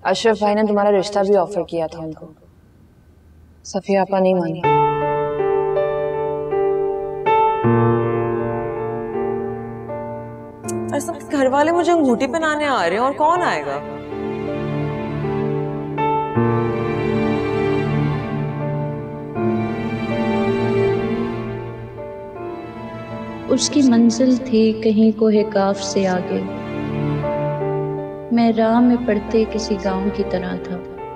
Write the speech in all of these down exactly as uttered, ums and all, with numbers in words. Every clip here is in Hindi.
अशरफ भाई ने तुम्हारा रिश्ता भी ऑफर किया था उनको, सफिया आपा नहीं मानी। और सब घर वाले मुझे अंगूठी पहनाने आ रहे हैं, और कौन आएगा? उसकी मंजिल थी कहीं कोहे काफ से आगे, मैं राह में पड़ते किसी गांव की तरह था।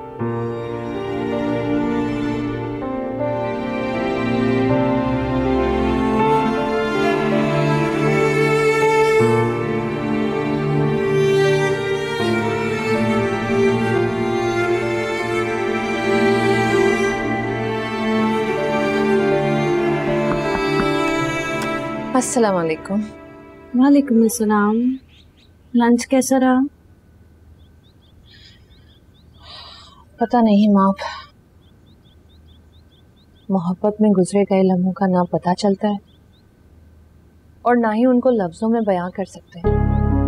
अस्सलाम वालेकुम। वालेकुम अस्सलाम। लंच कैसा रहा? पता नहीं माँ, मोहब्बत में गुजरे गए लम्हों का ना पता चलता है और ना ही उनको लफ्जों में बयां कर सकते हैं।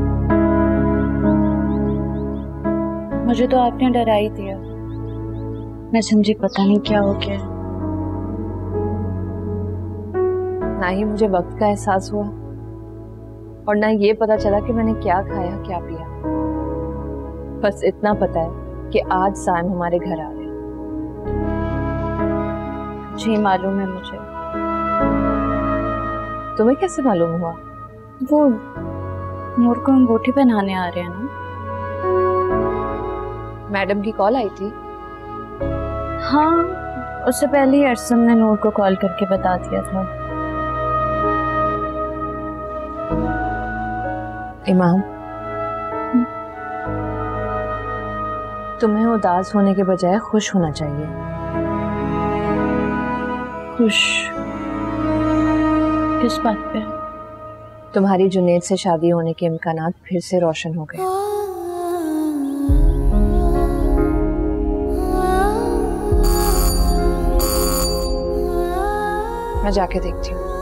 मुझे तो आपने डरा ही दिया, मैं समझी पता नहीं क्या हो गया। ना ही मुझे वक्त का एहसास हुआ और ना ये पता चला कि मैंने क्या खाया क्या पिया। बस इतना पता है कि आज साइम हमारे घर आ रहे हैं। जी मालूम है मुझे। तुम्हें कैसे मालूम हुआ? वो नूर को अंगूठी पहनाने आ रहे हैं ना। मैडम की कॉल आई थी? हाँ, उससे पहले ही अरसम ने नूर को कॉल करके बता दिया था। इमाम, तुम्हें उदास होने के बजाय खुश होना चाहिए। खुश किस बात पे? तुम्हारी जुनैद से शादी होने के इम्कानात फिर से रोशन हो गए। मैं जाके देखती हूँ।